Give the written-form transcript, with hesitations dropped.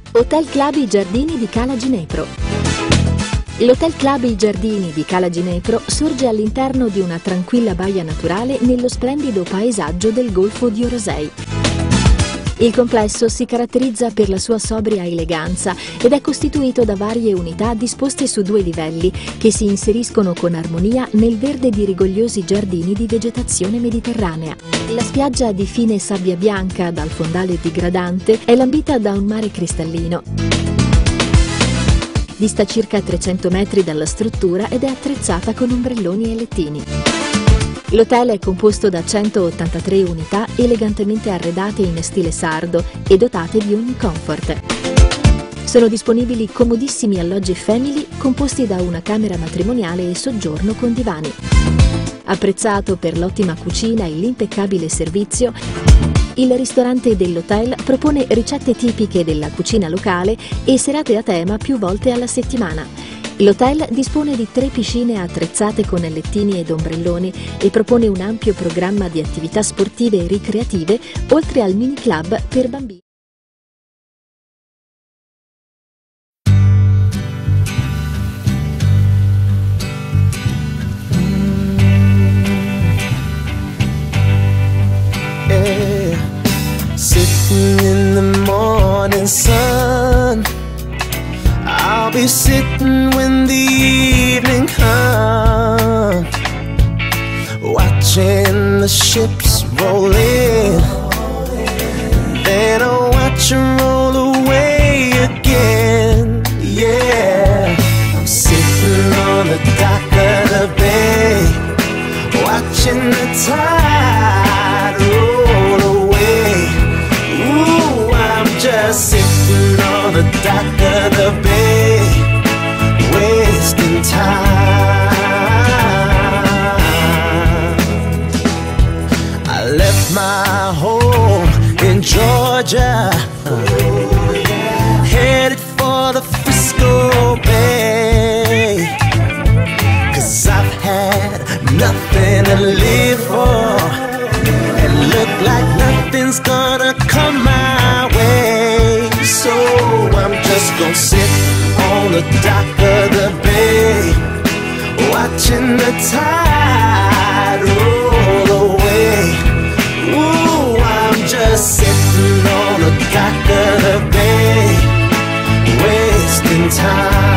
Hotel Club I Giardini di Cala Ginepro. L'Hotel Club I Giardini di Cala Ginepro sorge all'interno di una tranquilla baia naturale nello splendido paesaggio del Golfo di Orosei. Il complesso si caratterizza per la sua sobria eleganza ed è costituito da varie unità disposte su 2 livelli che si inseriscono con armonia nel verde di rigogliosi giardini di vegetazione mediterranea. La spiaggia di fine sabbia bianca dal fondale digradante è lambita da un mare cristallino. Dista circa 300 metri dalla struttura ed è attrezzata con ombrelloni e lettini. L'hotel è composto da 183 unità elegantemente arredate in stile sardo e dotate di ogni comfort. Sono disponibili comodissimi alloggi family composti da una camera matrimoniale e soggiorno con divani. Apprezzato per l'ottima cucina e l'impeccabile servizio, il ristorante dell'hotel propone ricette tipiche della cucina locale e serate a tema più volte alla settimana. L'hotel dispone di 3 piscine attrezzate con lettini ed ombrelloni e propone un ampio programma di attività sportive e ricreative, oltre al mini club per bambini. Sitting in the morning sun, I'll be sitting when the evening comes, watching the ships roll in, then I'll watch them roll away again. Yeah, I'm sitting on the dock of the bay, watching the tide roll away. Ooh, I'm just sitting on the dock of the bay, wasting time. I left my home in Georgia, headed for the Frisco Bay, 'cause I've had nothing to live for, and look like nothing's gonna come my way. So I'm just gonna sit on the dock of the bay, watching the tide roll away. Ooh, I'm just sitting on the dock of the bay, wasting time.